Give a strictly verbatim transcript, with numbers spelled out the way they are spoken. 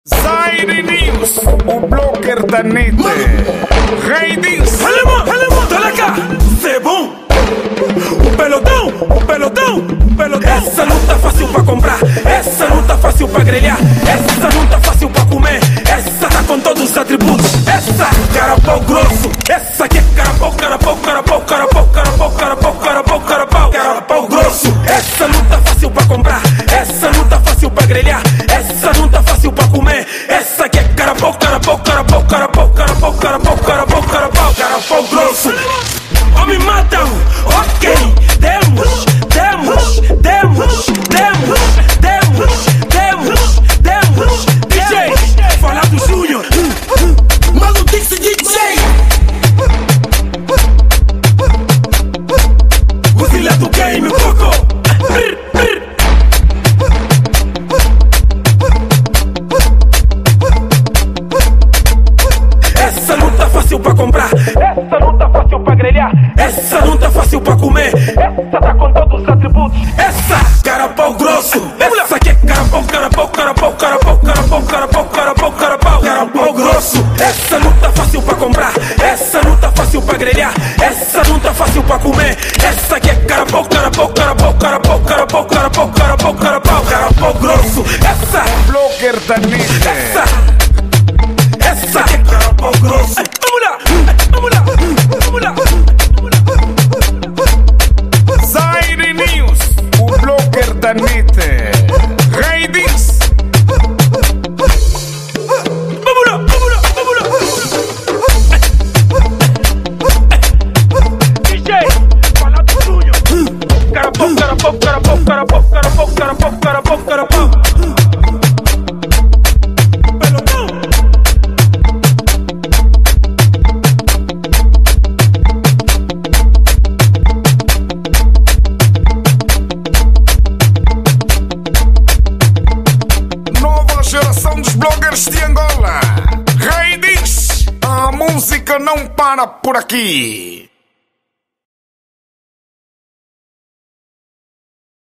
Zaire News, o bloqueiro da net. Rei diz: Alemão, alemão, tá lá cá, cê é bom. O pelotão, o pelotão, o pelotão. Essa não tá fácil pra comprar, essa não tá fácil pra grelhar, essa não tá fácil pra comer, essa tá com todos os atributos. Essa, carapau grosso, essa aqui é carapau, carapau, carapau, carapau, carapau, carapau, carapau, carapau, carapau grosso. Essa não tá fácil pra comprar, essa não tá fácil pra grelhar, essa não tá fácil pra comer, essa aqui é carapau, carapau, carapau, carapau, carapau, carapau, carapau, carapau, carapau grosso. Homem matam, ok, demos, demos, demos, demos, demos, demos, demos, D J, fala do Júnior, Maludix D J, Godzilla do game, Coco. Essa não tá fácil pra comprar, essa não tá fácil pra grelhar, essa não tá fácil pra comer, essa tá com todos os atributos. Essa, carapau grosso, essa aqui é carapau, carapau, carapau, carapau, carapau, carapau, carapau, carapau, carapau grosso. Essa não tá fácil pra comprar, essa não tá fácil pra grelhar, essa não tá fácil pra comer, essa aqui é carapau, carapau, carapau, carapau, carapau, carapau, carapau, carapau, carapau grosso. Essa, bloqueiro da net. essa, essa aqui é carapau grosso. Vamos lá, vamos lá, vamos lá. Zaire News, o bloqueiro da net. Rei diz: Vamos lá, vamos lá, vamos lá. D J, fala do Júnior. Carapau, carapau, carapau, carapau, carapau, carapau, carapau, carapau. Pelotão. Nova geração dos bloggers de Angola. Rei diz: a música não para por aqui.